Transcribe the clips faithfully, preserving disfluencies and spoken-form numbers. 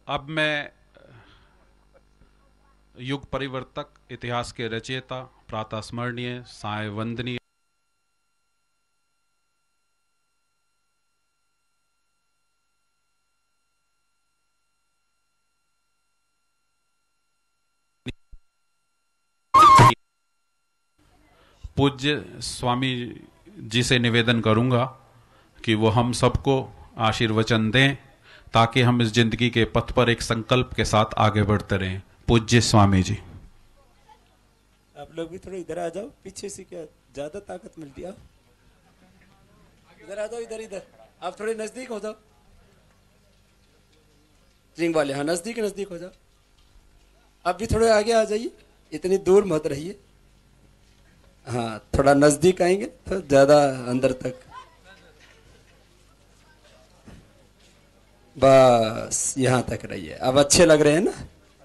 अब मैं युग परिवर्तक, इतिहास के रचयिता, प्रातः स्मरणीय, साय वंदनीय पूज्य स्वामी जी से निवेदन करूंगा कि वो हम सबको आशीर्वचन दें ताकि हम इस जिंदगी के पथ पर एक संकल्प के साथ आगे बढ़ते रहें। पूज्य स्वामी जी। आप लोग भी थोड़ा इधर आ जाओ, पीछे से क्या ज्यादा ताकत मिलती है। इधर आ जाओ, इधर इधर आप थोड़े नजदीक हो जाओ। रिंग वाले, हाँ नजदीक नजदीक हो जाओ। आप भी थोड़े आगे आ जाइए, इतनी दूर मत रहिए। हाँ थोड़ा नजदीक आएंगे तो ज्यादा अंदर तक। बस यहां तक रहिए। अब अच्छे लग रहे हैं ना?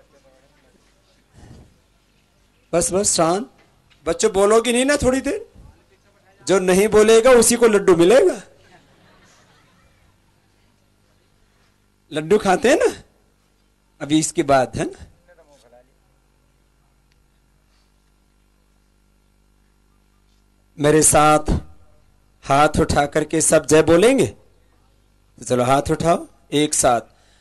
बस बस शांत। बच्चों बोलोगे नहीं ना थोड़ी देर? जो नहीं बोलेगा उसी को लड्डू मिलेगा। लड्डू खाते हैं ना अभी इसके बाद, है ना? मेरे साथ हाथ उठा करके सब जय बोलेंगे। तो चलो हाथ उठाओ एक साथ।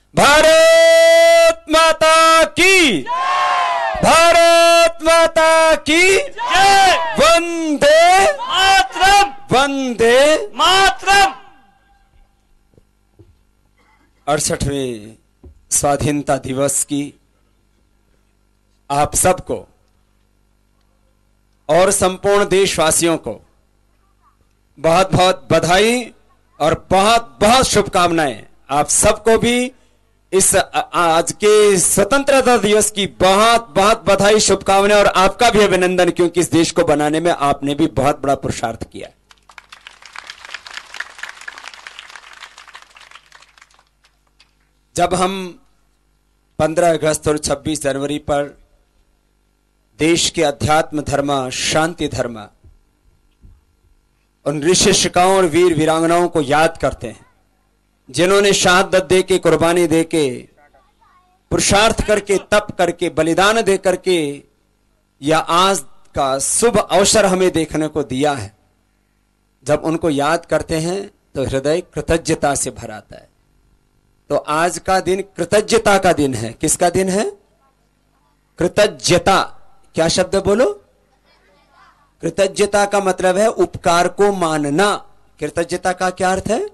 भारत माता की, भारत माता की जय। वंदे मातरम, वंदे मातरम। अड़सठवें स्वाधीनता दिवस की आप सबको और संपूर्ण देशवासियों को बहुत बहुत बधाई और बहुत बहुत शुभकामनाएं। आप सबको भी इस आज के स्वतंत्रता दिवस की बहुत बहुत बधाई, शुभकामनाएं और आपका भी अभिनंदन, क्योंकि इस देश को बनाने में आपने भी बहुत बड़ा पुरुषार्थ किया। जब हम पंद्रह अगस्त और छब्बीस जनवरी पर देश के अध्यात्म धर्म, शांति धर्म, उन ऋषि शिकाओं और वीर वीरांगनाओं को याद करते हैं जिन्होंने शहादत दे के, कुर्बानी दे के, पुरुषार्थ करके, तप करके, बलिदान दे करके या आज का शुभ अवसर हमें देखने को दिया है। जब उनको याद करते हैं तो हृदय कृतज्ञता से भर आता है। तो आज का दिन कृतज्ञता का दिन है। किसका दिन है? कृतज्ञता। क्या शब्द बोलो? कृतज्ञता का मतलब है उपकार को मानना। कृतज्ञता का क्या अर्थ है?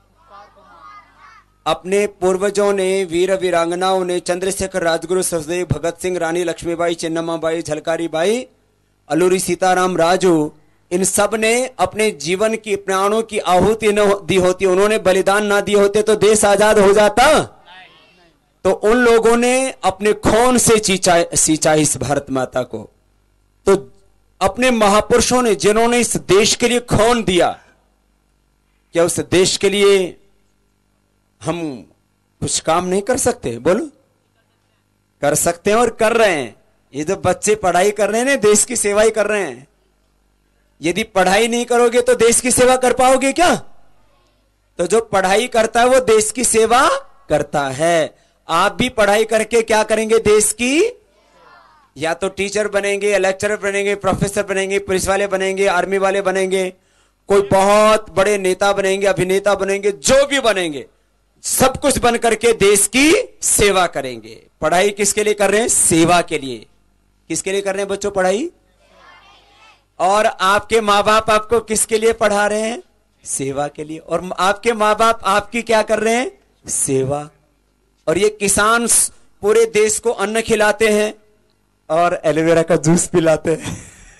अपने पूर्वजों ने, वीर वीरांगनाओं ने, चंद्रशेखर, राजगुरु, सुखदेव, भगत सिंह, रानी लक्ष्मीबाई, चिन्नम्माबाई, झलकारी बाई, अलूरी सीताराम, राजू, इन सब ने अपने जीवन की, प्राणों की आहुति न दी होती, उन्होंने बलिदान ना दिए होते तो देश आजाद हो जाता। तो उन लोगों ने अपने खून से सींचा सींचा इस भारत माता को। तो अपने महापुरुषों ने, जिन्होंने इस देश के लिए खून दिया, क्या उस देश के लिए हम कुछ काम नहीं कर सकते? बोलो, कर सकते हैं और कर रहे हैं। ये जो बच्चे पढ़ाई कर रहे हैं ना, देश की सेवा ही कर रहे हैं। यदि पढ़ाई नहीं करोगे तो देश की सेवा कर पाओगे क्या? तो जो पढ़ाई करता है वो देश की सेवा करता है। आप भी पढ़ाई करके क्या करेंगे? देश की, या तो टीचर बनेंगे, लेक्चरर बनेंगे, प्रोफेसर बनेंगे, पुलिस वाले बनेंगे, आर्मी वाले बनेंगे, कोई बहुत बड़े नेता बनेंगे, अभिनेता बनेंगे, जो भी बनेंगे, सब कुछ बन करके देश की सेवा करेंगे। पढ़ाई किसके लिए कर रहे हैं? सेवा के लिए। किसके लिए कर रहे हैं बच्चों पढ़ाई? और आपके माँ बाप आपको किसके लिए पढ़ा रहे हैं? सेवा के लिए। और आपके माँ बाप आपकी क्या कर रहे हैं? सेवा। और ये किसान पूरे देश को अन्न खिलाते हैं और एलोवेरा का जूस पिलाते हैं।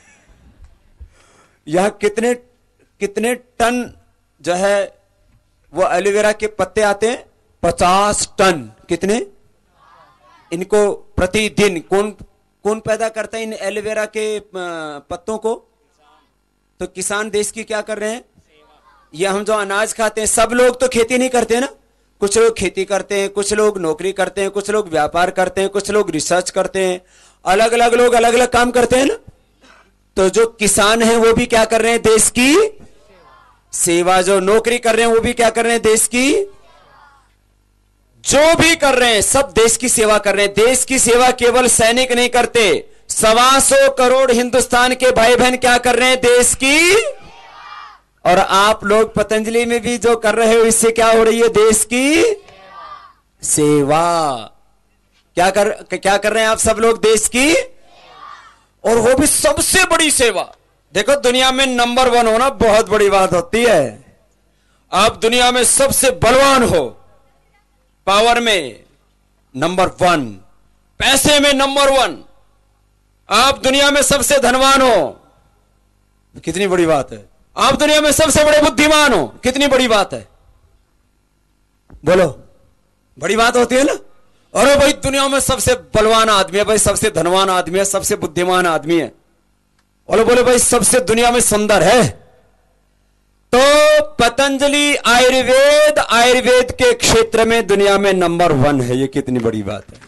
यहां कितने कितने टन जो है वो एलोवेरा के पत्ते आते हैं? पचास टन। कितने? इनको प्रतिदिन कौन कौन पैदा करता है इन एलोवेरा के पत्तों को? तो किसान देश की क्या कर रहे हैं? ये हम जो अनाज खाते हैं, सब लोग तो खेती नहीं करते ना। कुछ लोग खेती करते हैं, कुछ लोग नौकरी करते हैं, कुछ लोग व्यापार करते हैं, कुछ लोग रिसर्च करते हैं, अलग अलग लोग अलग अलग काम करते हैं ना। तो जो किसान हैं वो भी क्या कर रहे हैं? देश की सेवा। जो नौकरी कर रहे हैं वो भी क्या कर रहे हैं? देश की। जो भी कर रहे हैं सब देश की सेवा कर रहे हैं। देश की सेवा केवल सैनिक नहीं करते, सवा सौ करोड़ हिंदुस्तान के भाई बहन क्या कर रहे हैं? देश की। और आप लोग पतंजलि में भी जो कर रहे हो, इससे क्या हो रही है? देश की सेवा। क्या कर क्या कर रहे हैं आप सब लोग? देश की, और वो भी सबसे बड़ी सेवा। देखो, दुनिया में नंबर वन होना बहुत बड़ी बात होती है। आप दुनिया में सबसे बलवान हो, पावर में नंबर वन, पैसे में नंबर वन, आप दुनिया में सबसे धनवान हो, कितनी बड़ी बात है। आप दुनिया में सबसे बड़े बुद्धिमान हो, कितनी बड़ी बात है। बोलो, बड़ी बात होती है ना। अरे भाई, दुनिया में सबसे बलवान आदमी है भाई, सबसे धनवान आदमी है, सबसे बुद्धिमान आदमी है। बोलो बोलो भाई, सबसे दुनिया में सुंदर है। तो पतंजलि आयुर्वेद आयुर्वेद के क्षेत्र में दुनिया में नंबर वन है। ये कितनी बड़ी बात है।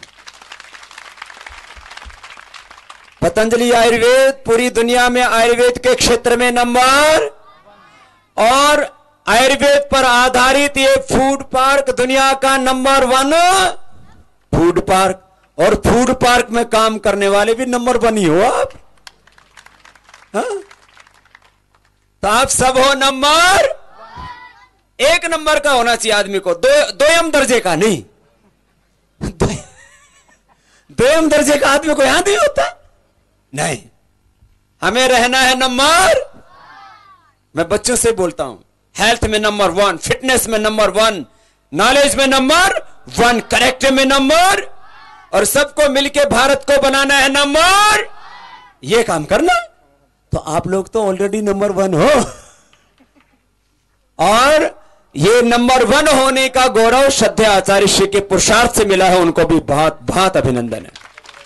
पतंजलि आयुर्वेद पूरी दुनिया में आयुर्वेद के क्षेत्र में नंबर, और आयुर्वेद पर आधारित ये फूड पार्क दुनिया का नंबर वन फूड पार्क। और फूड पार्क में काम करने वाले भी नंबर वन ही हो आप। हाँ? तो आप सब हो नंबर एक नंबर का होना चाहिए आदमी को, दो दोयम दर्जे का नहीं। दो, दोयम दर्जे का आदमी को यहां नहीं होता। नहीं, हमें रहना है नंबर। मैं बच्चों से बोलता हूं, हेल्थ में नंबर वन, फिटनेस में नंबर वन, नॉलेज में नंबर वन, करेक्टर में नंबर, और सबको मिलके भारत को बनाना है नंबर। ये काम करना। तो आप लोग तो ऑलरेडी नंबर वन हो, और ये नंबर वन होने का गौरव श्रद्धेय आचार्य श्री के पुरुषार्थ से मिला है। उनको भी बहुत बहुत अभिनंदन है।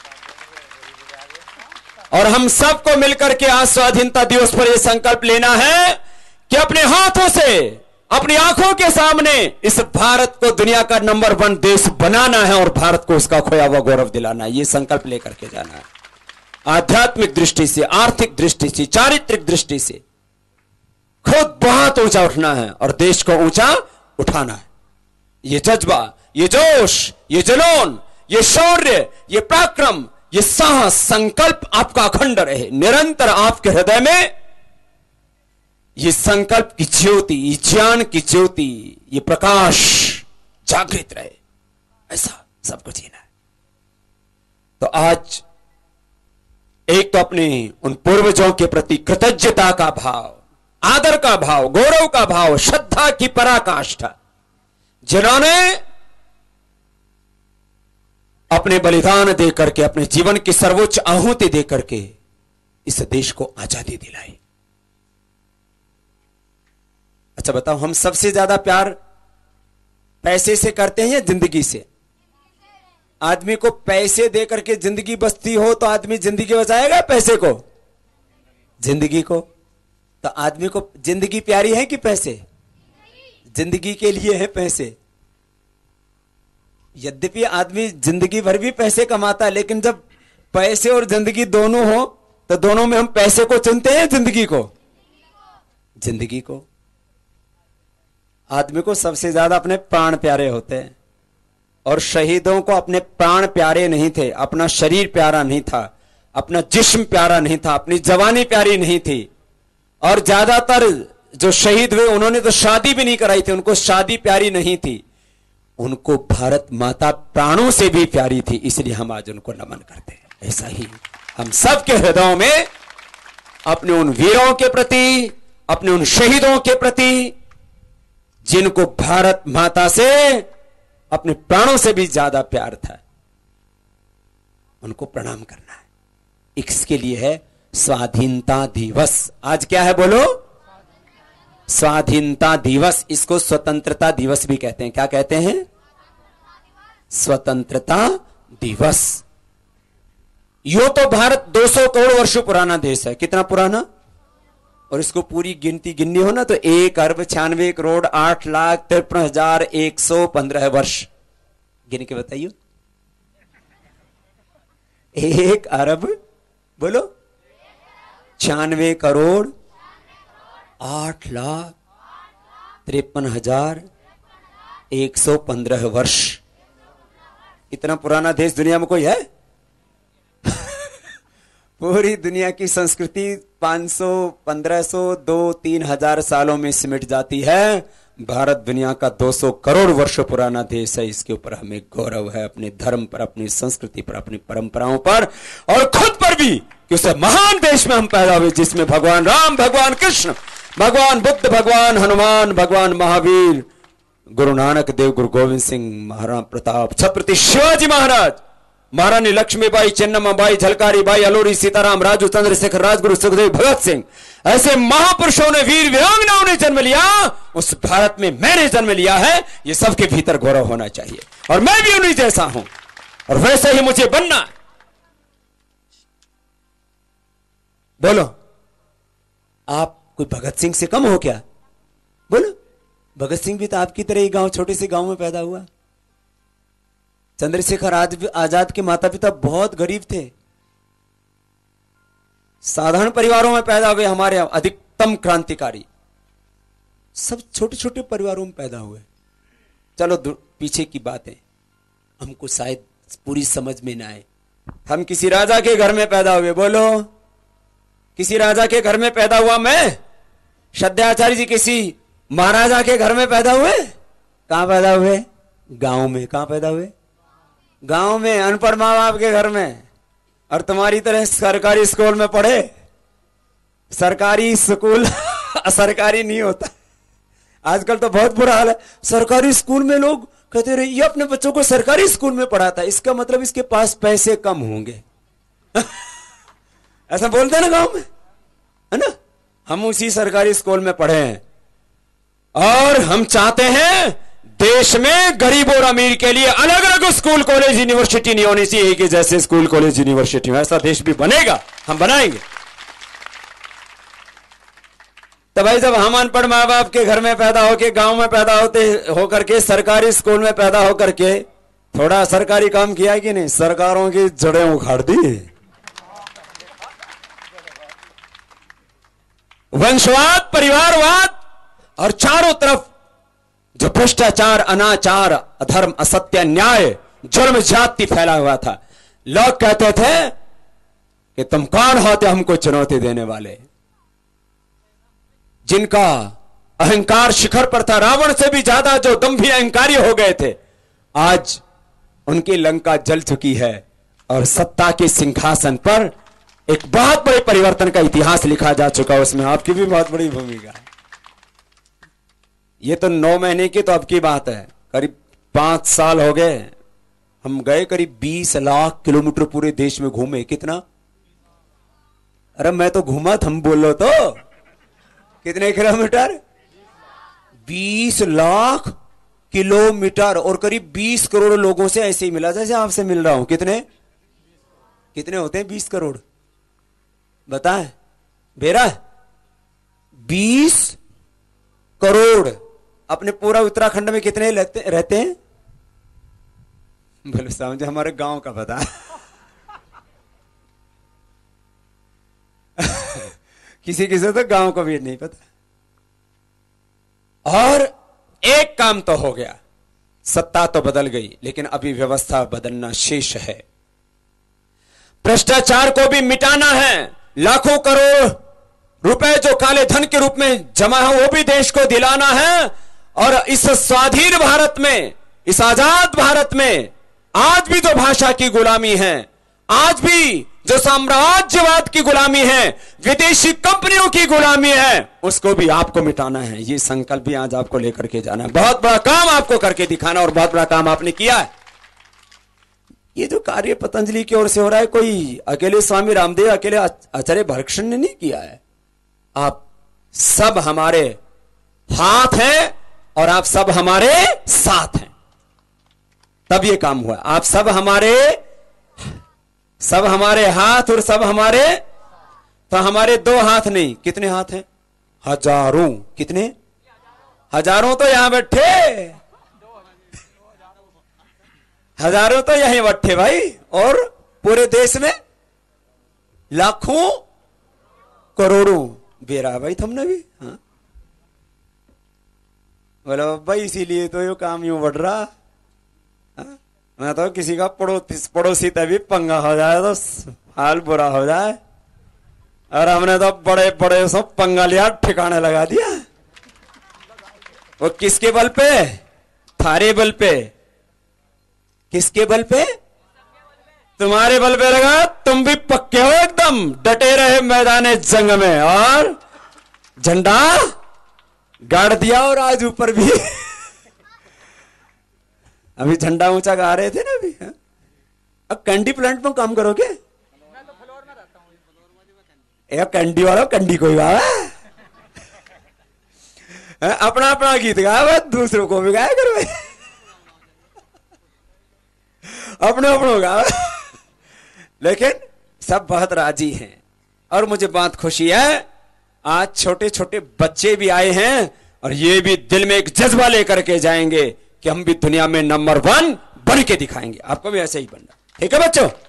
और हम सबको मिलकर के आज स्वाधीनता दिवस पर यह संकल्प लेना है कि अपने हाथों से, अपनी आंखों के सामने इस भारत को दुनिया का नंबर वन देश बनाना है, और भारत को उसका खोया हुआ गौरव दिलाना है। यह संकल्प लेकर के जाना है। आध्यात्मिक दृष्टि से, आर्थिक दृष्टि से, चारित्रिक दृष्टि से खुद बहुत ऊंचा उठना है, और देश को ऊंचा उठाना है। ये जज्बा, ये जोश, ये जुनून, ये शौर्य, ये पराक्रम, ये साहस, संकल्प आपका अखंड रहे, निरंतर आपके हृदय में ये संकल्प की ज्योति, ये ज्ञान की ज्योति, ये प्रकाश जागृत रहे। ऐसा सबको जीना है। तो आज एक तो अपने उन पूर्वजों के प्रति कृतज्ञता का भाव, आदर का भाव, गौरव का भाव, श्रद्धा की पराकाष्ठा, जिन्होंने अपने बलिदान देकर के, अपने जीवन की सर्वोच्च आहुति देकर के इस देश को आजादी दिलाई। अच्छा बताओ, हम सबसे ज्यादा प्यार पैसे से करते हैं या जिंदगी से? आदमी को पैसे देकर के जिंदगी बचती हो तो आदमी जिंदगी बचाएगा पैसे को? जिंदगी को। तो आदमी को जिंदगी प्यारी है कि पैसे? जिंदगी के लिए है पैसे। यद्यपि आदमी जिंदगी भर भी पैसे कमाता है, लेकिन जब पैसे और जिंदगी दोनों हो तो दोनों में हम पैसे को चुनते हैं, जिंदगी को? जिंदगी को। आदमी को सबसे ज्यादा अपने प्राण प्यारे होते हैं, और शहीदों को अपने प्राण प्यारे नहीं थे, अपना शरीर प्यारा नहीं था, अपना जिस्म प्यारा नहीं था, अपनी जवानी प्यारी नहीं थी। और ज्यादातर जो शहीद हुए उन्होंने तो शादी भी नहीं कराई थी, उनको शादी प्यारी नहीं थी, उनको भारत माता प्राणों से भी प्यारी थी, इसलिए हम आज उनको नमन करते हैं। ऐसा ही हम सबके हृदयों में अपने उन वीरों के प्रति, अपने उन शहीदों के प्रति, जिनको भारत माता से अपने प्राणों से भी ज्यादा प्यार था, उनको प्रणाम करना है। इसके लिए है स्वाधीनता दिवस। आज क्या है बोलो? स्वाधीनता दिवस। इसको स्वतंत्रता दिवस भी कहते हैं। क्या कहते हैं? स्वतंत्रता दिवस। यो तो भारत दो सौ करोड़ वर्षों पुराना देश है। कितना पुराना? और इसको पूरी गिनती गिननी हो ना तो एक अरब छियानवे करोड़ आठ लाख तिरपन हजार एक सौ पंद्रह वर्ष गिन के बताइए। एक अरब बोलो छियानवे करोड़ आठ लाख तिरपन हजार एक सौ पंद्रह वर्ष। इतना पुराना देश दुनिया में कोई है? पूरी दुनिया की संस्कृति पाँच सौ, पंद्रह सौ, दो, तीन हजार सालों में सिमट जाती है। भारत दुनिया का दो सौ करोड़ वर्ष पुराना देश है। इसके ऊपर हमें गौरव है, अपने धर्म पर, अपनी संस्कृति पर, अपनी परंपराओं पर और खुद पर भी कि उस महान देश में हम पैदा हुए जिसमें भगवान राम, भगवान कृष्ण, भगवान बुद्ध, भगवान हनुमान, भगवान महावीर, गुरु नानक देव, गुरु गोविंद सिंह, महाराणा प्रताप, छत्रपति शिवाजी महाराज, महारानी लक्ष्मीबाई, चेन्नम्माबाई, झलकारी बाई, अलोरी सीताराम, राजू, चंद्रशेखर, राजगुरु, सुखदेव, भगत सिंह, ऐसे महापुरुषों ने, वीर वीरांगनाओं ने जन्म लिया। उस भारत में मैंने जन्म लिया है। ये सबके भीतर गौरव होना चाहिए और मैं भी उन्हीं जैसा हूं और वैसे ही मुझे बनना है। बोलो, आप कोई भगत सिंह से कम हो क्या? बोलो, भगत सिंह भी तो आपकी तरह ही गांव, छोटे से गांव में पैदा हुआ। चंद्रशेखर आजाद के माता पिता बहुत गरीब थे, साधारण परिवारों में पैदा हुए। हमारे अधिकतम क्रांतिकारी सब छोटे छोटे परिवारों में पैदा हुए। चलो पीछे की बातें हमको शायद पूरी समझ में ना आए। हम किसी राजा के घर में पैदा हुए। बोलो, किसी राजा के घर में पैदा हुआ मैं। श्रद्धाचार्य जी किसी महाराजा के घर में पैदा हुए। कहां पैदा हुए? गांव में। कहां पैदा हुए? गांव में, अनपढ़ माँ बाप के घर में। और तुम्हारी तरह सरकारी स्कूल में पढ़े। सरकारी स्कूल सरकारी नहीं होता आजकल तो बहुत बुरा हाल है। सरकारी स्कूल में लोग कहते रहे ये अपने बच्चों को सरकारी स्कूल में पढ़ाता है, इसका मतलब इसके पास पैसे कम होंगे। ऐसा बोलते हैं ना गांव में, है ना। हम उसी सरकारी स्कूल में पढ़े हैं और हम चाहते हैं देश में गरीब और अमीर के लिए अलग अलग स्कूल, कॉलेज, यूनिवर्सिटी नहीं होनी चाहिए कि जैसे स्कूल, कॉलेज, यूनिवर्सिटी में। ऐसा देश भी बनेगा, हम बनाएंगे। तो भाई जब हम अनपढ़ माँ बाप के घर में पैदा होके, गांव में पैदा होते होकर के, सरकारी स्कूल में पैदा होकर के थोड़ा सरकारी काम किया कि नहीं? सरकारों की जड़ें उखाड़ दी। वंशवाद, परिवारवाद और चारों तरफ जो भ्रष्टाचार, अनाचार, अधर्म, असत्य, अन्याय, जुर्म, जाति फैला हुआ था। लोग कहते थे कि तुम कौन होते हमको चुनौती देने वाले। जिनका अहंकार शिखर पर था, रावण से भी ज्यादा जो दंभी अहंकारी हो गए थे, आज उनकी लंका जल चुकी है और सत्ता के सिंहासन पर एक बहुत बड़े परिवर्तन का इतिहास लिखा जा चुका है। उसमें आपकी भी बहुत बड़ी भूमिका है। ये तो नौ महीने की तो अब की बात है, करीब पांच साल हो गए। हम गए करीब बीस लाख किलोमीटर पूरे देश में घूमे। कितना? अरे मैं तो घूमा, तुम बोलो तो कितने किलोमीटर? बीस लाख किलोमीटर और करीब बीस करोड़ लोगों से ऐसे ही मिला जैसे आपसे मिल रहा हूं। कितने कितने होते हैं बीस करोड़? बताएं बेरा। बीस करोड़। अपने पूरा उत्तराखंड में कितने रहते हैं? बोलो समझे, हमारे गांव का पता। किसी किसी तो गांव को भी नहीं पता। और एक काम तो हो गया, सत्ता तो बदल गई, लेकिन अभी व्यवस्था बदलना शेष है। भ्रष्टाचार को भी मिटाना है। लाखों करोड़ रुपए जो काले धन के रूप में जमा है वो भी देश को दिलाना है। और इस स्वाधीन भारत में, इस आजाद भारत में आज भी जो भाषा की गुलामी है, आज भी जो साम्राज्यवाद की गुलामी है, विदेशी कंपनियों की गुलामी है, उसको भी आपको मिटाना है। ये संकल्प भी आज आपको लेकर के जाना है। बहुत बड़ा काम आपको करके दिखाना और बहुत बड़ा काम आपने किया है। ये जो कार्य पतंजलि की ओर से हो रहा है, कोई अकेले स्वामी रामदेव, अकेले आचार्य भरतकृष्ण ने नहीं किया है। आप सब हमारे हाथ हैं और आप सब हमारे साथ हैं, तब ये काम हुआ। आप सब हमारे सब हमारे हाथ और सब हमारे, तो हमारे दो हाथ नहीं, कितने हाथ हैं? हजारों। कितने? हजारों तो यहां बैठे, हजारों तो यहीं बैठे भाई। और पूरे देश में लाखों करोड़ों बेरा भाई तुमने भी। हाँ बोलो भाई, इसीलिए तो ये काम यूं बढ़ रहा। हाँ? मैं तो किसी का पड़ोसी पड़ोसी तभी पंगा हो जाए तो हाल बुरा हो जाए, और हमने तो बड़े बड़े सब पंगा लिया, ठिकाने लगा दिया। वो किसके बल पे? थारे बल पे। किसके बल पे? तुम्हारे बल पे लगा। तुम भी पक्के हो, एकदम डटे रहे मैदान जंग में, और झंडा गाड़ दिया। और आज ऊपर भी अभी झंडा ऊंचा गा रहे थे ना अभी। हा? अब कैंडी प्लांट में काम करोगे? मैं तो फ्लोर में रहता हूं। कैंडी वाला कैंडी कोई गावा, अपना अपना गीत गावा, दूसरों को भी गाया करो, अपने अपनों गावा। लेकिन सब बहुत राजी हैं, और मुझे बहुत खुशी है आज छोटे छोटे बच्चे भी आए हैं, और ये भी दिल में एक जज्बा लेकर के जाएंगे कि हम भी दुनिया में नंबर वन बन के दिखाएंगे। आपको भी ऐसे ही बनना, ठीक है बच्चों?